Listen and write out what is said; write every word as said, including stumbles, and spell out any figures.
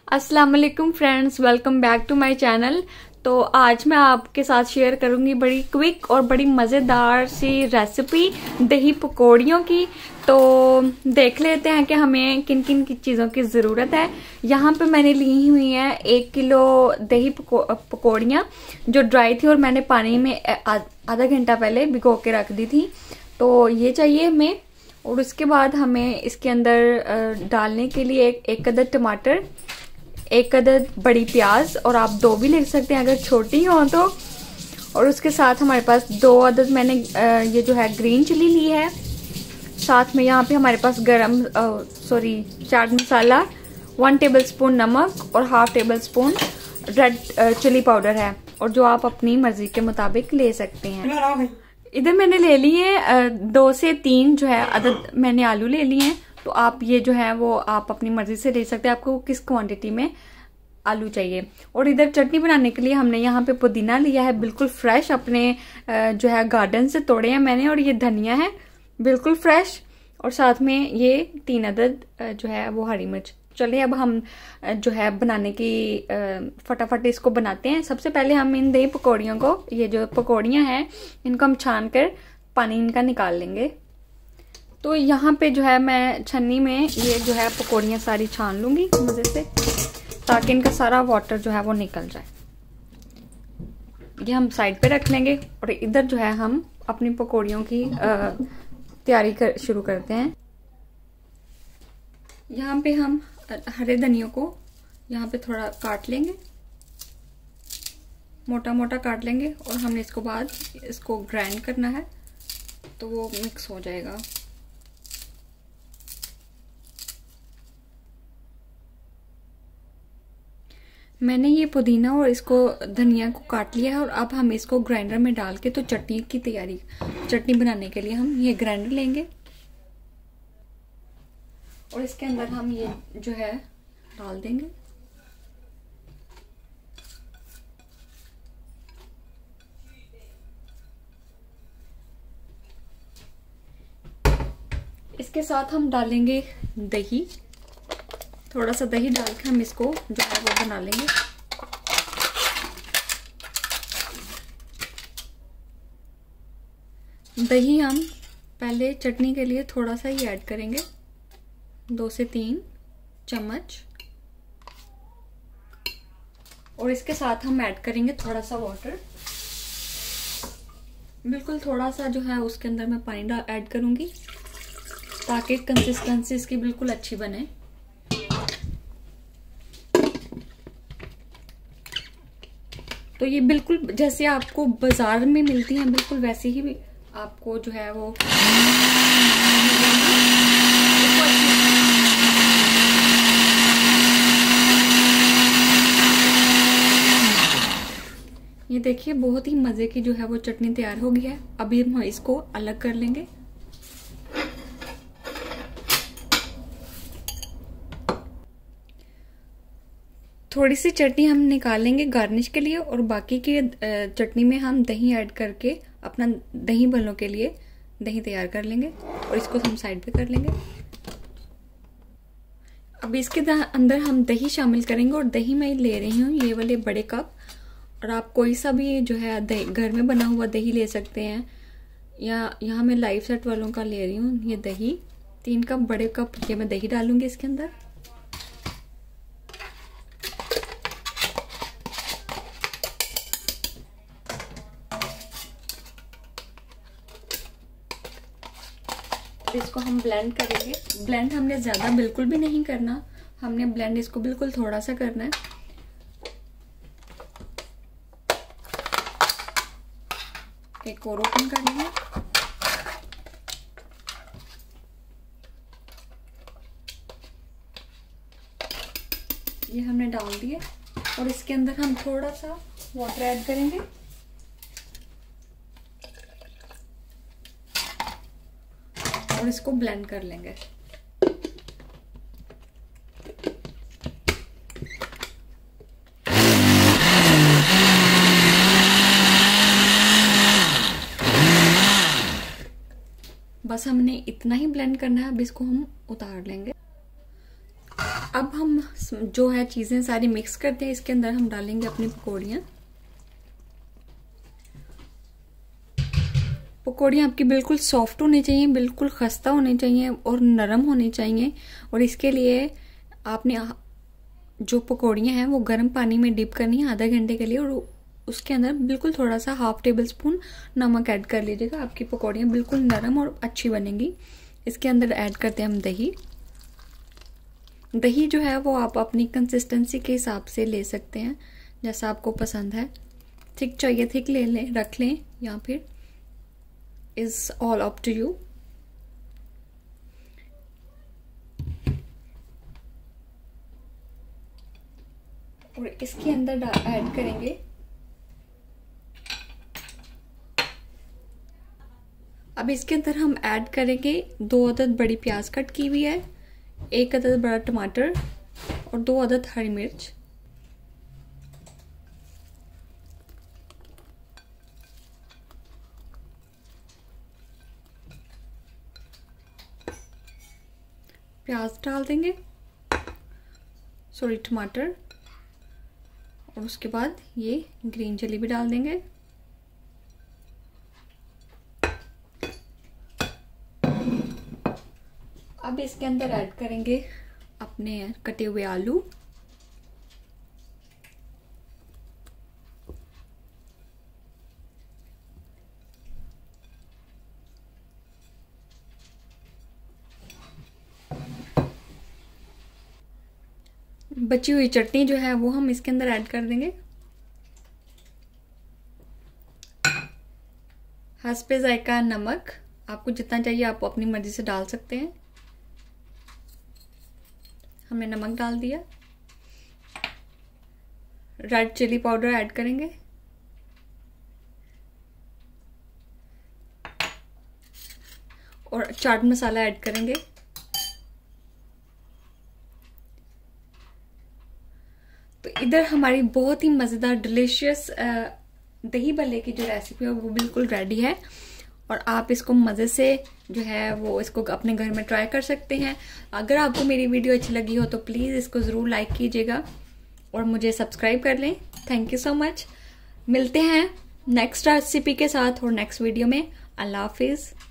अस्सलाम वालेकुम friends, welcome back to my channel. तो आज मैं आपके साथ शेयर करूंगी बड़ी क्विक और बड़ी मज़ेदार सी रेसिपी दही पकौड़ियों की। तो देख लेते हैं कि हमें किन किन की चीज़ों की ज़रूरत है। यहाँ पे मैंने ली हुई है एक किलो दही पको, पकौड़ियाँ जो ड्राई थी और मैंने पानी में आधा घंटा पहले भिगो के रख दी थी। तो ये चाहिए हमें। और उसके बाद हमें इसके अंदर डालने के लिए एक, एक अदद टमाटर, एक अदद बड़ी प्याज, और आप दो भी ले सकते हैं अगर छोटी हो तो। और उसके साथ हमारे पास दो अदद मैंने ये जो है ग्रीन चिली ली है। साथ में यहाँ पे हमारे पास गरम सॉरी चाट मसाला, वन टेबल स्पून नमक और half tablespoon red chili powder है, और जो आप अपनी मर्जी के मुताबिक ले सकते हैं। इधर मैंने ले लिए हैं दो से तीन जो है अदद मैंने आलू ले लिए हैं। तो आप ये जो है वो आप अपनी मर्जी से ले सकते हैं, आपको किस क्वांटिटी में आलू चाहिए। और इधर चटनी बनाने के लिए हमने यहाँ पे पुदीना लिया है, बिल्कुल फ्रेश, अपने जो है गार्डन से तोड़े हैं मैंने। और ये धनिया है बिल्कुल फ्रेश, और साथ में ये तीन अदद जो है वो हरी मिर्च। चलिए अब हम जो है बनाने की फटाफट इसको बनाते हैं। सबसे पहले हम इन दही पकौड़ियों को, ये जो पकौड़ियाँ हैं इनको हम छान कर पानी इनका निकाल लेंगे। तो यहाँ पे जो है मैं छन्नी में ये जो है पकौड़ियाँ सारी छान लूँगी मज़े से, ताकि इनका सारा वाटर जो है वो निकल जाए। ये हम साइड पे रख लेंगे और इधर जो है हम अपनी पकौड़ियों की तैयारी कर शुरू करते हैं। यहाँ पे हम हरे धनियों को यहाँ पे थोड़ा काट लेंगे, मोटा मोटा काट लेंगे, और हमने इसको बाद इसको ग्राइंड करना है तो वो मिक्स हो जाएगा। मैंने ये पुदीना और इसको धनिया को काट लिया है, और अब हम इसको ग्राइंडर में डाल के तो चटनी की तैयारी, चटनी बनाने के लिए हम ये ग्राइंडर लेंगे। और इसके अंदर हम ये जो है डाल देंगे। इसके साथ हम डालेंगे दही, थोड़ा सा दही डाल के हम इसको जो है वो बना लेंगे। दही हम पहले चटनी के लिए थोड़ा सा ही ऐड करेंगे, दो से तीन चम्मच। और इसके साथ हम ऐड करेंगे थोड़ा सा वाटर, बिल्कुल थोड़ा सा जो है उसके अंदर मैं पानी ऐड करूंगी ताकि कंसिस्टेंसी इसकी बिल्कुल अच्छी बने। तो ये बिल्कुल जैसे आपको बाजार में मिलती हैं बिल्कुल वैसे ही आपको जो है वो ये देखिए बहुत ही मजे की जो है वो चटनी तैयार हो गई है। अभी हम इसको अलग कर लेंगे। थोड़ी सी चटनी हम निकालेंगे गार्निश के लिए, और बाकी की चटनी में हम दही ऐड करके अपना दही भल्लों के लिए दही तैयार कर लेंगे, और इसको हम साइड पे कर लेंगे। अब इसके अंदर हम दही शामिल करेंगे, और दही मैं ले रही हूँ ये वाले बड़े कप, और आप कोई सा भी जो है दही घर में बना हुआ दही ले सकते हैं, या यहाँ मैं लाइफ सेट वालों का ले रही हूँ ये दही। तीन कप बड़े कप ये मैं दही डालूंगी इसके अंदर। इसको हम ब्लेंड करेंगे। ब्लेंड हमने ज्यादा बिल्कुल भी नहीं करना, हमने ब्लेंड इसको बिल्कुल थोड़ा सा करना है। एक और ओपन कर लेंगे। ये हमने डाल दिए, और इसके अंदर हम थोड़ा सा वाटर ऐड करेंगे। और इसको ब्लेंड कर लेंगे। बस हमने इतना ही ब्लेंड करना है। अब इसको हम उतार लेंगे। अब हम जो है चीजें सारी मिक्स करते हैं, इसके अंदर हम डालेंगे अपनी पकौड़ियाँ। पकौड़ियाँ आपकी बिल्कुल सॉफ्ट होनी चाहिए, बिल्कुल खस्ता होनी चाहिए और नरम होनी चाहिए। और इसके लिए आपने जो पकौड़ियाँ हैं वो गर्म पानी में डिप करनी है आधा घंटे के लिए, और उसके अंदर बिल्कुल थोड़ा सा हाफ टेबल स्पून नमक ऐड कर लीजिएगा। आपकी पकौड़ियाँ बिल्कुल नरम और अच्छी बनेंगी। इसके अंदर ऐड करते हैं हम दही। दही जो है वो आप अपनी कंसिस्टेंसी के हिसाब से ले सकते हैं, जैसा आपको पसंद है। थिक चाहिए थिक ले लें, रख लें, या फिर is all up to you. और इसके अंदर ऐड करेंगे अब इसके अंदर हम ऐड करेंगे दो अदद बड़ी प्याज कट की हुई है, एक अदद बड़ा टमाटर और दो अदद हरी मिर्च। प्याज डाल देंगे, सॉरी टमाटर, और उसके बाद ये ग्रीन चिली भी डाल देंगे। अब इसके अंदर ऐड करेंगे अपने कटे हुए आलू। बची हुई चटनी जो है वो हम इसके अंदर ऐड कर देंगे। हस्बे जायका नमक, आपको जितना चाहिए आप अपनी मर्जी से डाल सकते हैं। हमने नमक डाल दिया। रेड चिली पाउडर ऐड करेंगे, और चाट मसाला ऐड करेंगे। तो इधर हमारी बहुत ही मजेदार डिलीशियस दही भल्ले की जो रेसिपी है वो बिल्कुल रेडी है, और आप इसको मज़े से जो है वो इसको अपने घर में ट्राई कर सकते हैं। अगर आपको मेरी वीडियो अच्छी लगी हो तो प्लीज़ इसको ज़रूर लाइक कीजिएगा और मुझे सब्सक्राइब कर लें। Thank you so much. मिलते हैं नेक्स्ट रेसिपी के साथ और नेक्स्ट वीडियो में। अल्लाह हाफिज़।